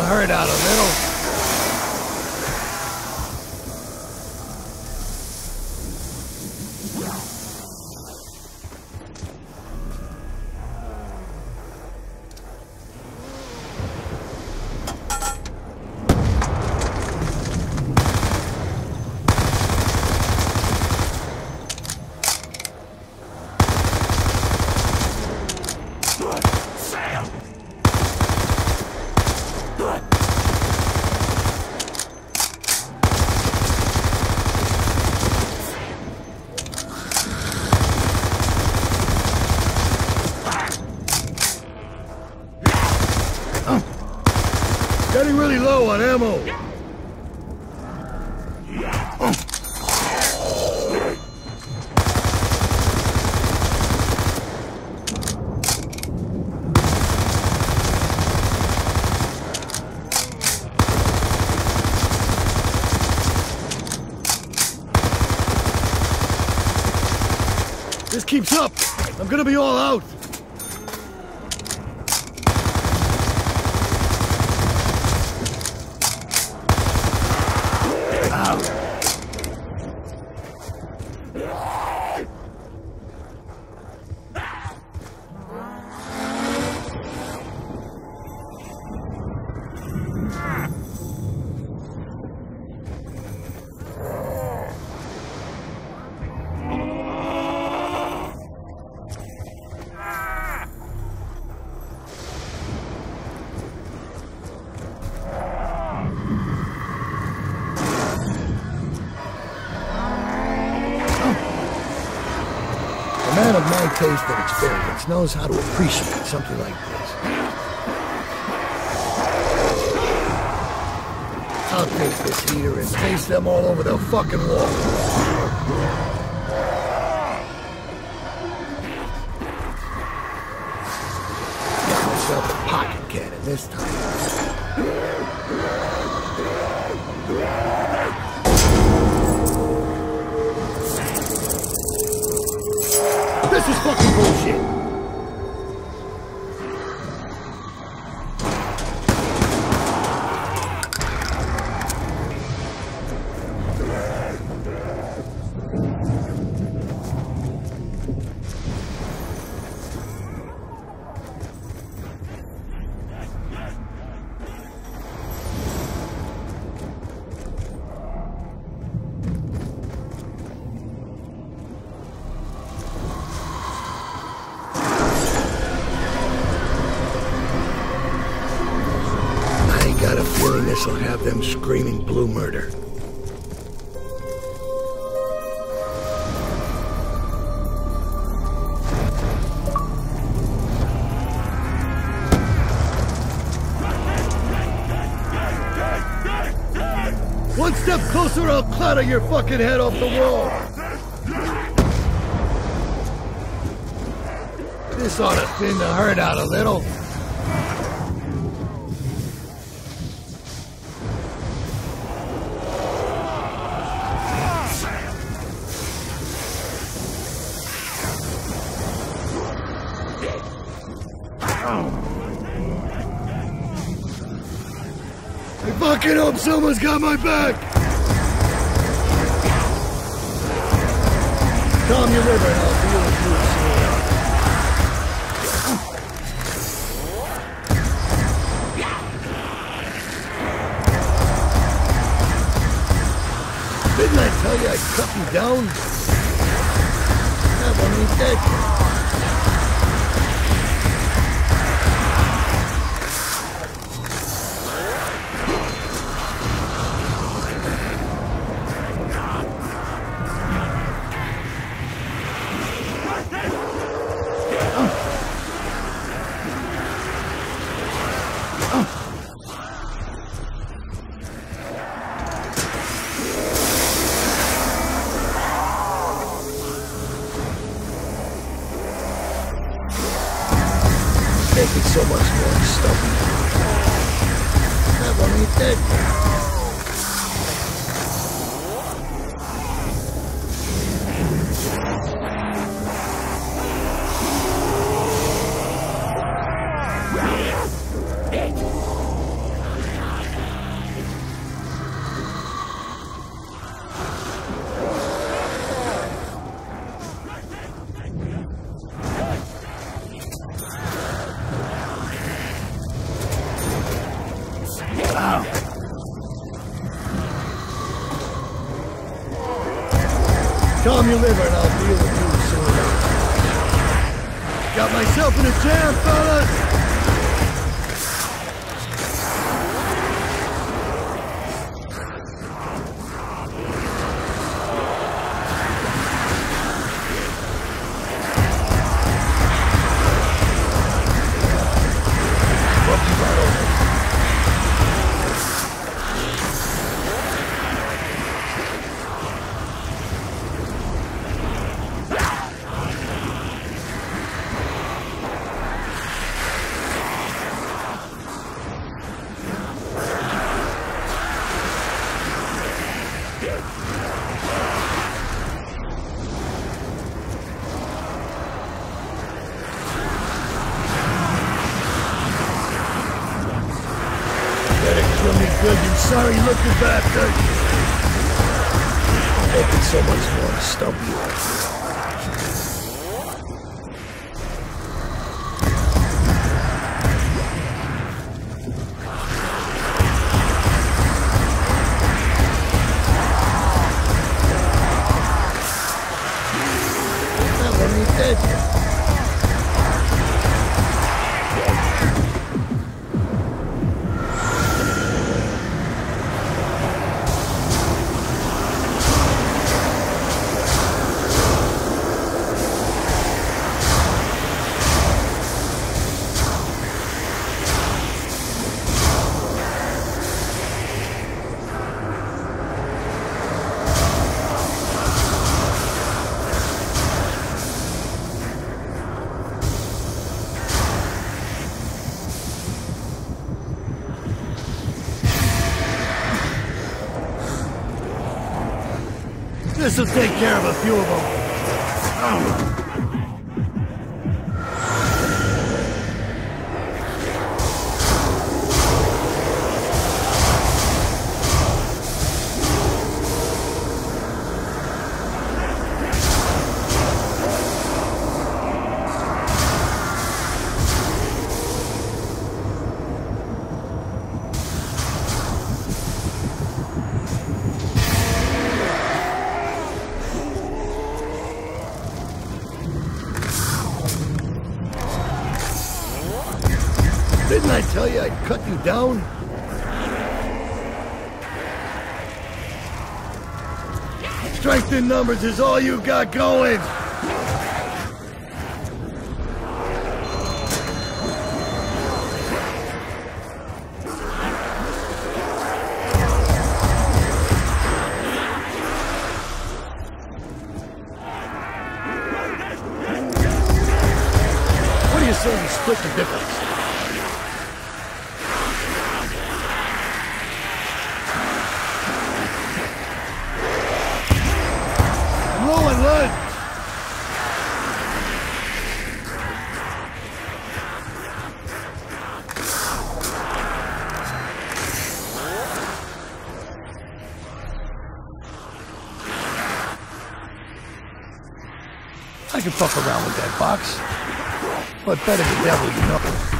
herd out a little. Getting really low on ammo. This keeps up. I'm gonna be all out. A man of my taste and experience knows how to appreciate something like this. I'll take this heater and paste them all over the fucking wall. Got myself a pocket cannon this time. This is fucking bullshit! This'll have them screaming blue murder. One step closer, I'll clatter your fucking head off the wall. This ought to thin the herd out a little. I fucking hope someone's got my back! Calm your river and I'll deal with you soon. Didn't I tell you I'd cut you down? That one ain't dead. Making so much more stuff. That one ain't dead. Calm your liver and I'll deal with you soon. Got myself in a jam, fellas! Good, you sorry looking bastard! Making so much more to stump you. That one ain't dead yet. This'll take care of a few of them. Didn't I tell you I'd cut you down? Strength in numbers is all you got going! What do you say we split the difference? Run! I can fuck around with that box, but better the devil you know.